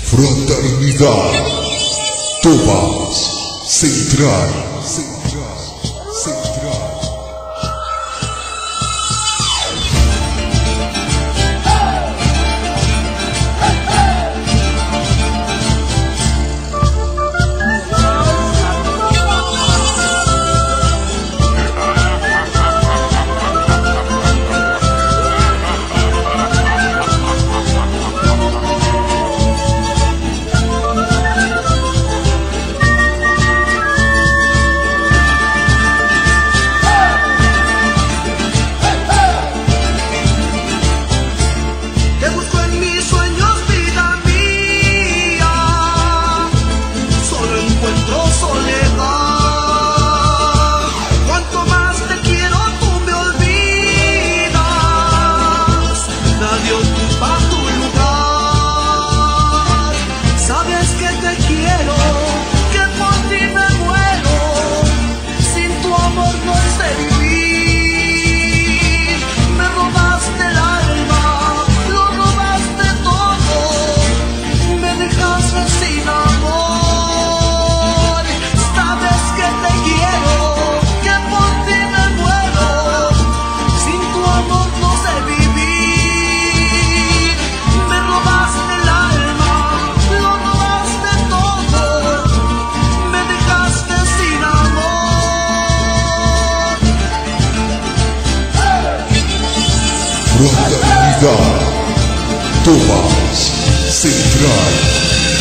Fraternidad Tobas Central. Fraternidad Tobas Central.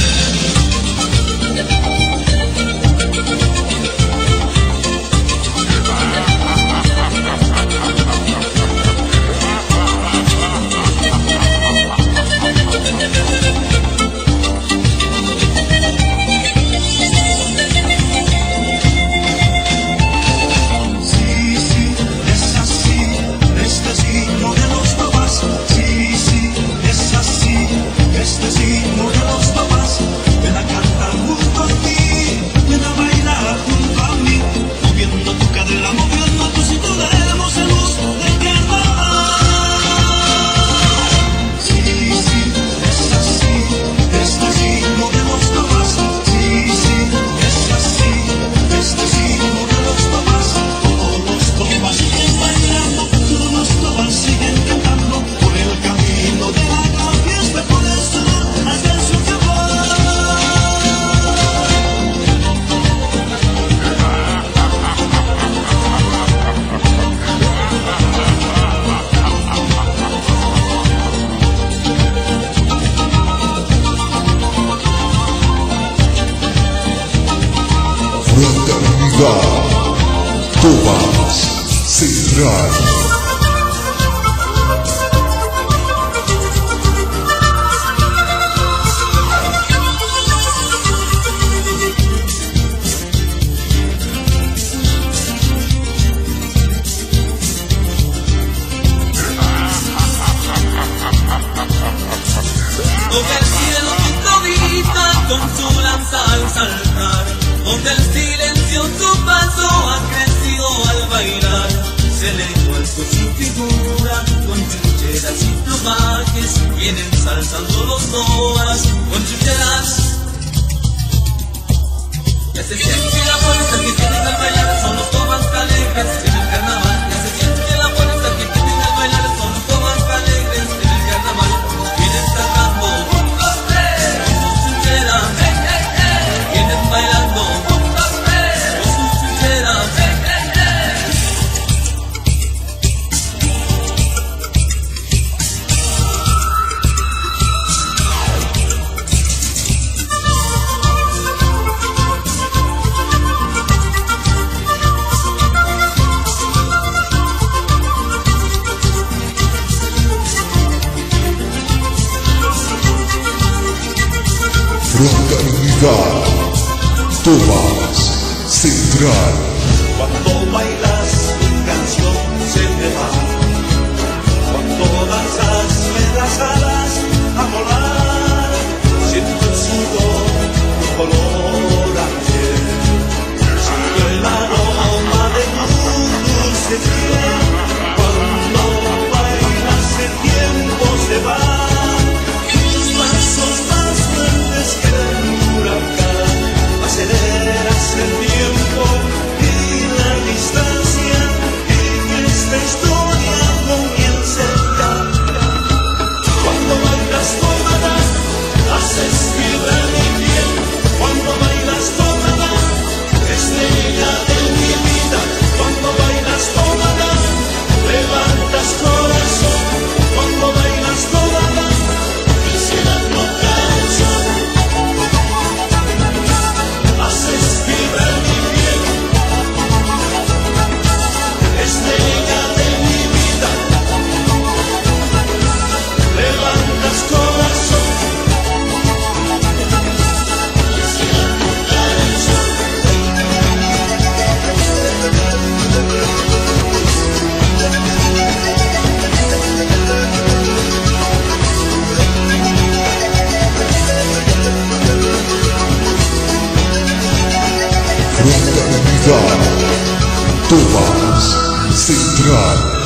Fraternidad Tobas Central. Donde el cielo improvisa con su lanza al saltar, donde el silencio su paso ha crecido al bailar, se le vuelto su figura con chucheras y plumajes, vienen saltando los noas con chucheras. Ya se siente la fuerza que tienen al bailar, son los tobas alegres en el carnaval. Ya se siente la fuerza que tienen al bailar, son los tobas alegres en el carnaval. Vienen saltando con sus chucheras, vienen bailando con sus chucheras. Fraternidad Tobas Central. Cuando bailas mi canción se me va, cuando danzas me das alas a volar, siento el sudor, tu color ayer, siento el aroma de tu dulce piel. Cuando bailas el tiempo se va, tus pasos más fuertes Central. Tobas Central.